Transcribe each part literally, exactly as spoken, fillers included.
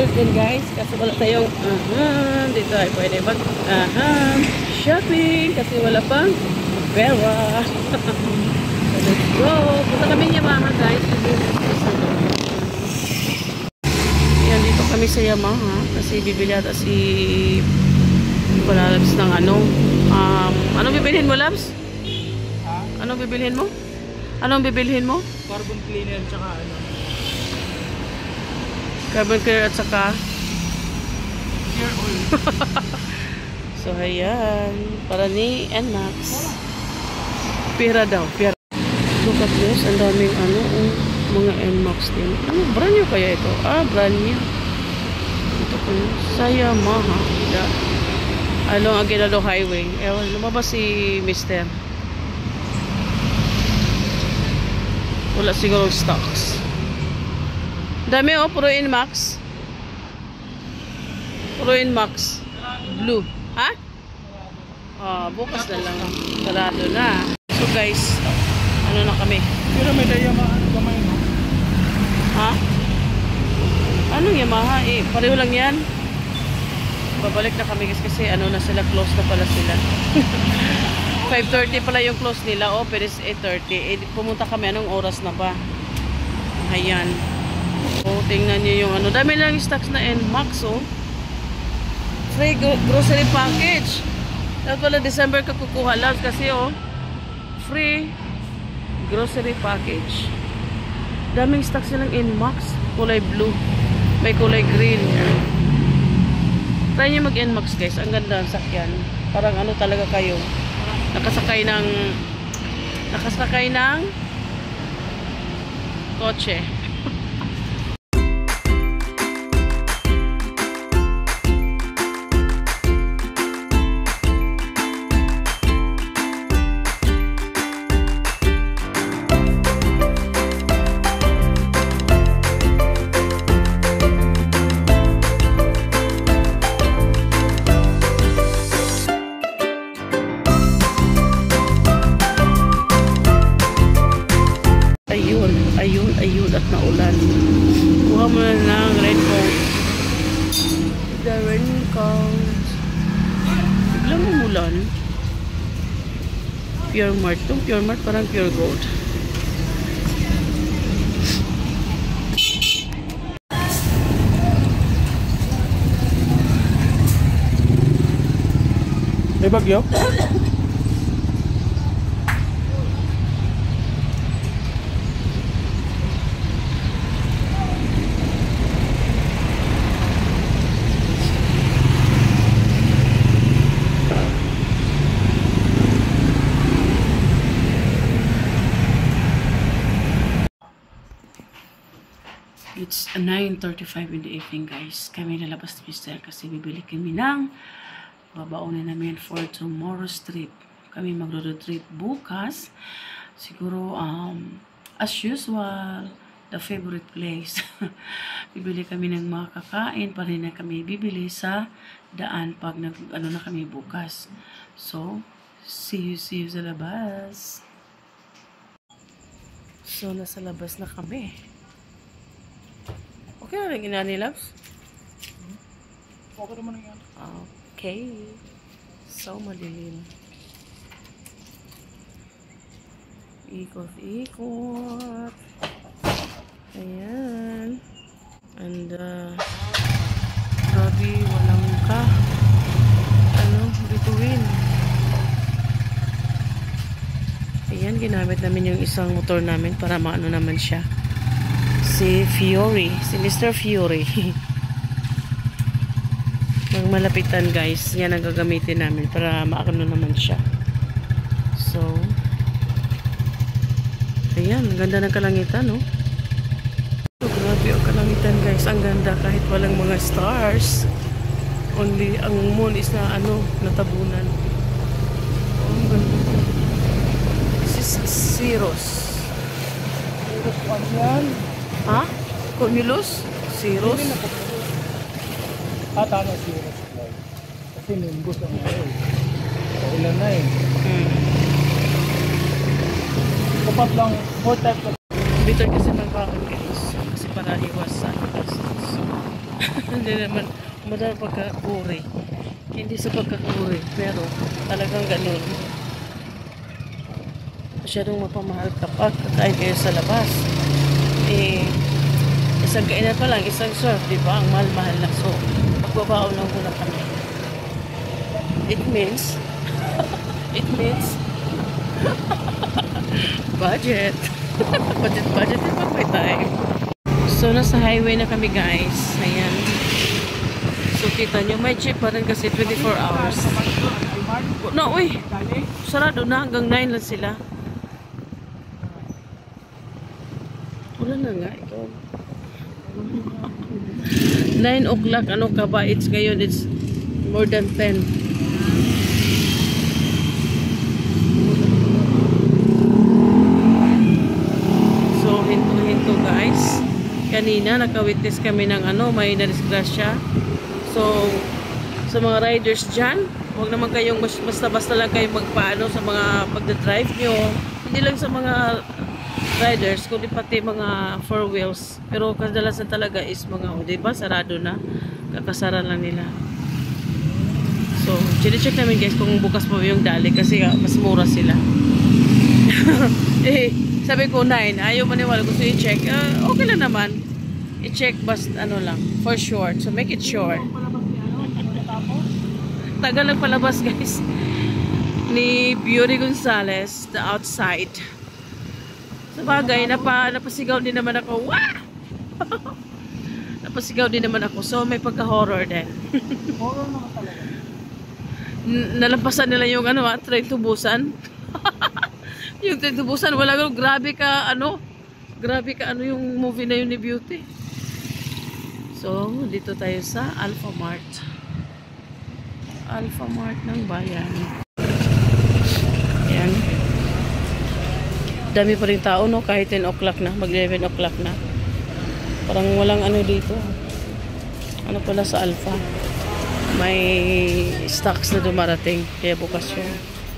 Singles din guys. Kasi wala tayong uh-huh, dito ay pwede mag uh-huh, shopping. Kasi wala pang pera. So let's go. Punta kami Yamaha guys. Yan, dito kami sa Yamaha. Kasi bibili ata si wala Labs ng ano. Um, anong bibilhin mo Labs? Ha? Anong bibilhin mo? Anong bibilhin mo? Carbon cleaner tsaka ano. Carbon cleaner at saka Clear oil. so ayan, para ni N Max. Pira daw, pira. Look at this, ang daming ano, um, mga N Max din. Ano, brand new kaya ito? Ah, brand new. Ito ko yun. Sa Yamaha. Along Aguinaldo Highway. Ewan, lumabas si Mister. Wala siguro stocks. Dami oh, puro N Max. Puro N Max. Blue. Ha? Ah, bukas na lang. Sarado na. So guys, ano na kami? Pero may Yamaha ano gamay no? Ha? Anong Yamaha? Eh, pareho lang yan. Babalik na kami guys kasi ano na sila, close na pala sila. five thirty pala yung close nila. Oh, pero is eight thirty. Eh, pumunta kami. Anong oras na ba? Ayan. Oh, tingnan nyo yung ano. Dami lang yung stocks na N Max, oh. Free grocery package. Dapat pala December ka kukuha lang kasi, oh. Free grocery package. Daming stocks nilang N Max. Kulay blue. May kulay green. Try nyo mag-N Max, guys. Ang ganda ang sakyan. Parang ano talaga kayo. Nakasakay ng nakasakay ng kotse. Ayun, ayun at naulan. Kuha mo na ng raincoat. The raincoat. Biglang umulan. Pure Mart. Itong Pure Mart parang Pure Gold. May bagyo? It's nine thirty-five in the evening guys. Kami lalabas ni Mister kasi bibili kami ng babaunin namin for tomorrow's trip. Kami mag-road trip bukas. Siguro um, as usual, the favorite place. Bibili kami ng mga kakain pa rin na kami bibili sa daan pag nag, ano na kami bukas. So, see you, see you sa labas. So, nasa labas na kami. Okay na rin inani, Labs? Okay naman yan. Okay. So, madilim. Ikot-ikot. Ayan. And, uh, grabe, walang ka. Ano, bituin. Ayan, ginamit namin yung isang motor namin para maano naman siya. Si Fiore. Si Mister Fiore. Magmalapitan guys. Yan ang gagamitin namin para maakano naman siya. So, ayan. Ang ganda ng kalangitan, no? So, grabe ang kalangitan guys. Ang ganda kahit walang mga stars. Only, ang moon is na ano, natabunan. Oh, ang ganda. This is Ceros. Ceros one yan. Ha? Cumulus? Ceros? Ah, tama, Ceros. Kasi nimbus ang oil. Ilan na eh. Hmm. Dapat lang, four types of... Bitter kasi ng kaon guys. Kasi para iwas sa distance. Hindi naman, madami pagkakuri. Hindi sa pagkakuri, pero talagang ganun. Masyadong mapamahal kapag kakain kayo sa labas. Eh, isang kainan pa lang, isang serve, di ba? Ang mahal-mahal na. So, pagbabaon lang muna kami. It means, it means, budget. budget, budget, din pag may time. So, nasa highway na kami, guys. Ayan. So, kita nyo, may jeep pa rin kasi twenty-four hours. No, uy. Sarado na. Hanggang nine lang sila. Wala na nga. Ikaw. nine o'clock. Ano ka ba? It's ngayon. It's more than ten. So, hinto-hinto, guys. Kanina, nakawitness kami ng ano, may nadisgrasya. So, sa mga riders dyan, huwag naman kayong basta-basta lang kayong magpaano sa mga pagdadrive nyo. Hindi lang sa mga riders, kundi pati mga four wheels. Pero kadalasan talaga is mga, o diba, sarado na. Kakasara lang nila. So, chine-check namin guys kung bukas pa yung dali kasi mas mura sila. Eh, sabi ko nine, ayaw maniwala, gusto i-check. Uh, okay lang naman. I-check basta ano lang, for sure. So, make it sure. Tagal lang palabas guys ni Beauty Gonzales, the outside. Sa bagay, napa, napasigaw din naman ako. Wah! Napasigaw din naman ako. So, may pagka-horror din. Horror naman talaga. Nalampasan nila yung ano, ah, train to Busan. Yung train to Busan, wala ko, grabe ka, ano, grabe ka, ano yung movie na yun ni Beauty. So, dito tayo sa Alpha Mart. Alpha Mart ng bayan. Ayan. Dami pa rin tao, no? Kahit ten o'clock na, mag eleven o'clock na. Parang walang ano dito. Ano pala sa Alpha? May stocks na dumarating. Kaya bukas yun.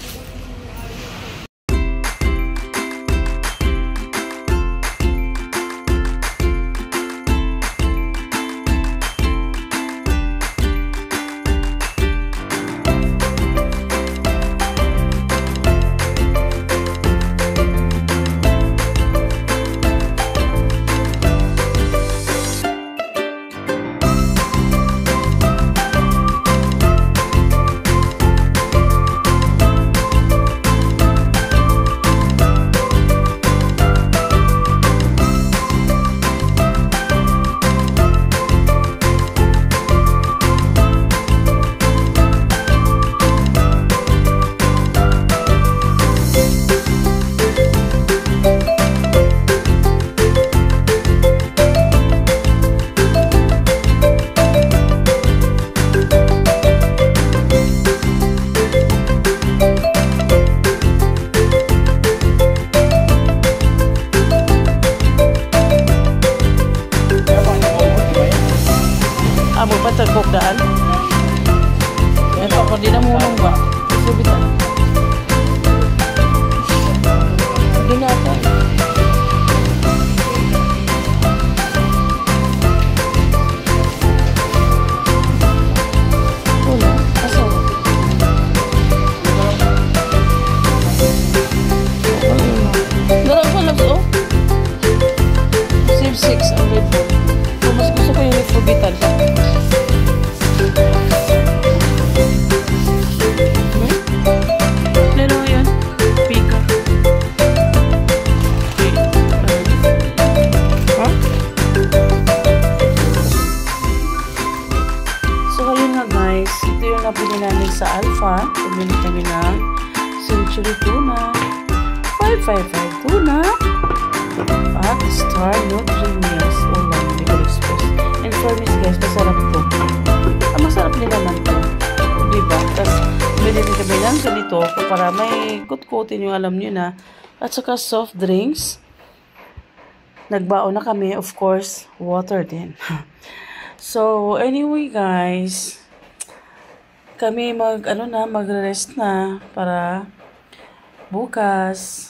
Amo ba tagkok daan? Ito, pwede na munong ba? Subitan. Hindi na ito. Wala. Asa? Darang ko lang ito. Save six ang red phone. So, mas gusto ko yung red subitan. Pili namin sa Alpha. Pumili kami ng Century Tuna, five five five Tuna, at Star Nutrimeals Ulam Bicol Express. And for me guys, masarap to. Ah, masarap din naman to. Diba? Tapos, pumili din kami ng ganito para may kut-kutin yung alam nyo na. At saka soft drinks. Nagbaon na kami, of course, water din. So, anyway guys, kami mag, ano na, magre-rest na para bukas.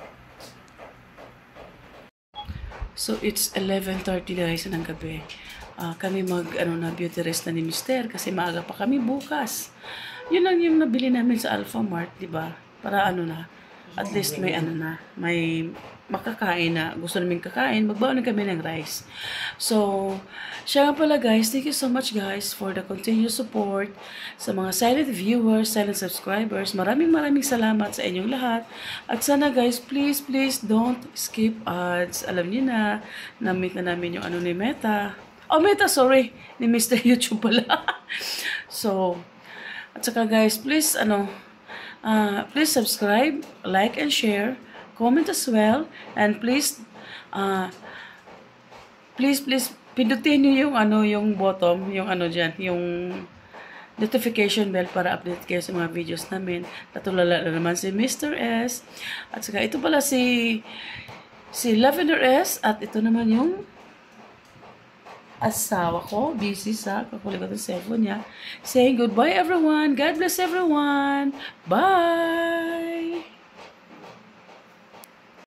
So, it's eleven thirty guys ng gabi. ah, kami mag ano na beauty rest na ni Mister kasi maaga pa kami bukas. Yun lang yung nabili namin sa Alpha Mart, di ba? Para ano na, at least may ano na, may makakain na gusto namin kakain, magbaon na kami ng rice. So, siya nga pala guys, thank you so much guys for the continued support sa mga silent viewers, silent subscribers. Maraming maraming salamat sa inyong lahat. At sana guys, please, please don't skip ads. Alam niyo na, na-meet na namin yung ano ni Meta. Oh, Meta, sorry. Ni Mister YouTube pala. So, at saka guys, please, ano, uh, please subscribe, like, and share. Comment as well, and please, uh, please, please, pindutin niyo yung ano, yung bottom, yung ano dyan, yung notification bell para update kayo sa mga videos namin. Natulala na naman si Mister S. At saka ito pala si, si Lavender S. At ito naman yung asawa ko, busy sa kakuligot ng cellphone niya. Saying goodbye everyone. God bless everyone. Bye!